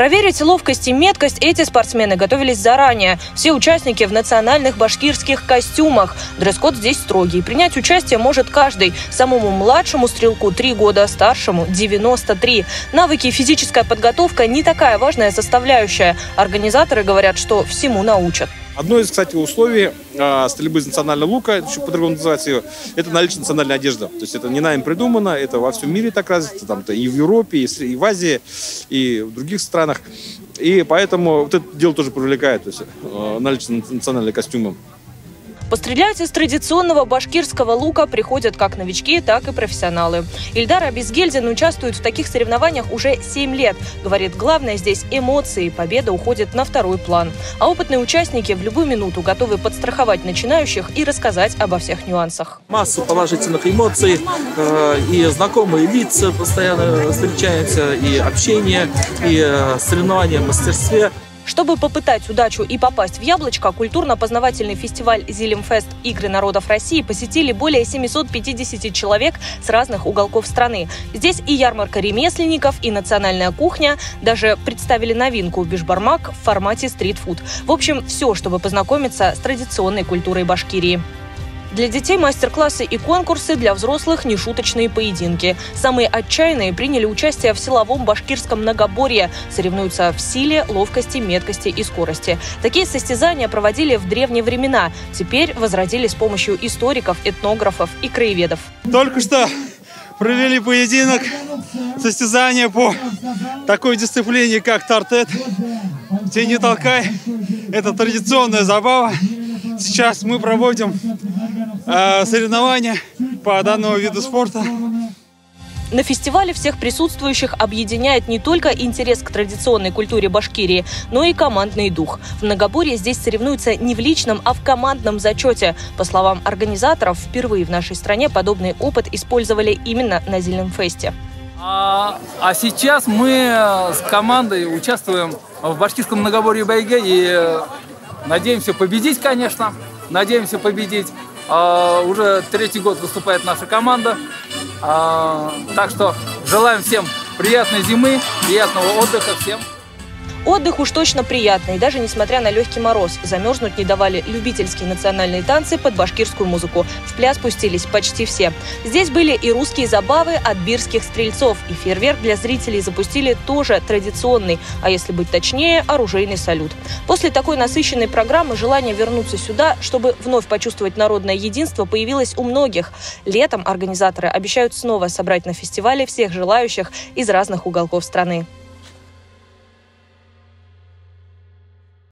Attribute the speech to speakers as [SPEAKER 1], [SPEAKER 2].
[SPEAKER 1] Проверить ловкость и меткость эти спортсмены готовились заранее. Все участники в национальных башкирских костюмах. Дресс-код здесь строгий. Принять участие может каждый. Самому младшему стрелку 3 года, старшему 93. Навыки и физическая подготовка не такая важная составляющая. Организаторы говорят, что всему научат.
[SPEAKER 2] Одно из, кстати, условий стрельбы из национального лука, еще по-другому называется ее, это наличие национальной одежды. То есть это не нами придумано, это во всем мире так развито, там-то и в Европе, и в Азии, и в других странах. И поэтому вот это дело тоже привлекает, то есть наличие национальных костюмов.
[SPEAKER 1] Пострелять из традиционного башкирского лука приходят как новички, так и профессионалы. Ильдар Абизгельдин участвует в таких соревнованиях уже 7 лет. Говорит, главное здесь эмоции, победа уходит на второй план. А опытные участники в любую минуту готовы подстраховать начинающих и рассказать обо всех нюансах.
[SPEAKER 3] Массу положительных эмоций, и знакомые лица постоянно встречаются, и общение, и соревнования в мастерстве.
[SPEAKER 1] Чтобы попытать удачу и попасть в яблочко, культурно-познавательный фестиваль «Зилимфест. Игры народов России» посетили более 750 человек с разных уголков страны. Здесь и ярмарка ремесленников, и национальная кухня. Даже представили новинку бишбармак в формате стритфуд. В общем, все, чтобы познакомиться с традиционной культурой Башкирии. Для детей мастер-классы и конкурсы, для взрослых нешуточные поединки. Самые отчаянные приняли участие в силовом башкирском многоборье. Соревнуются в силе, ловкости, меткости и скорости. Такие состязания проводили в древние времена. Теперь возродили с помощью историков, этнографов и краеведов.
[SPEAKER 4] Только что провели поединок, состязание по такой дисциплине, как тартет. Тяни, толкай. Это традиционная забава. Сейчас мы проводим соревнования по данному виду спорта.
[SPEAKER 1] На фестивале всех присутствующих объединяет не только интерес к традиционной культуре Башкирии, но и командный дух. В многоборье здесь соревнуются не в личном, а в командном зачете. По словам организаторов, впервые в нашей стране подобный опыт использовали именно на Зилимфесте.
[SPEAKER 5] А сейчас мы с командой участвуем в башкирском многоборье «Байге» и надеемся победить, конечно. Надеемся победить. Уже 3-й год выступает наша команда. Так что желаем всем приятной зимы, приятного отдыха всем.
[SPEAKER 1] Отдых уж точно приятный, даже несмотря на легкий мороз. Замерзнуть не давали любительские национальные танцы под башкирскую музыку. В пляс пустились почти все. Здесь были и русские забавы от бирских стрельцов. И фейерверк для зрителей запустили тоже традиционный, а если быть точнее, оружейный салют. После такой насыщенной программы желание вернуться сюда, чтобы вновь почувствовать народное единство, появилось у многих. Летом организаторы обещают снова собрать на фестивале всех желающих из разных уголков страны.